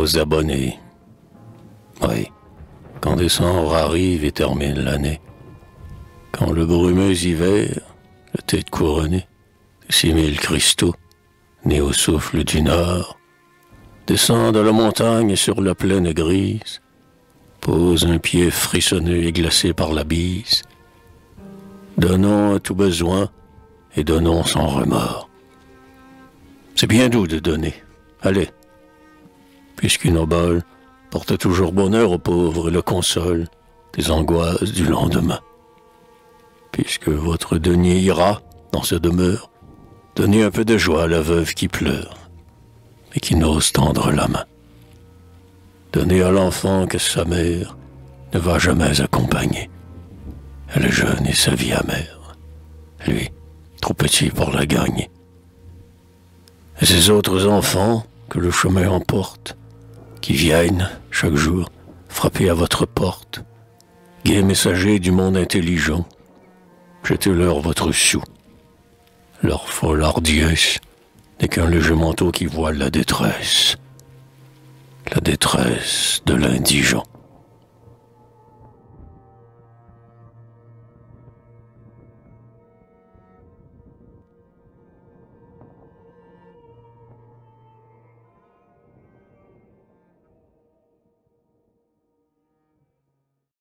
aux abonnés. Oui, quand décembre arrive et termine l'année, quand le brumeux hiver, la tête couronnée, de 6000 cristaux, nés au souffle du nord, descend de la montagne sur la plaine grise, pose un pied frissonneux et glacé par la bise. Donnons à tout besoin et donnons sans remords. C'est bien doux de donner. Allez, puisqu'une obole porte toujours bonheur aux pauvres et le console des angoisses du lendemain. Puisque votre denier ira dans ce demeure, donnez un peu de joie à la veuve qui pleure, mais qui n'ose tendre la main. Donnez à l'enfant que sa mère ne va jamais accompagner. Elle est jeune et sa vie amère, lui, trop petit pour la gagner. Et ces autres enfants que le chemin emporte, qui viennent, chaque jour, frapper à votre porte, gais messagers du monde intelligent, jetez-leur votre sou. Leur folle hardiesse n'est qu'un léger manteau qui voile la détresse de l'indigent.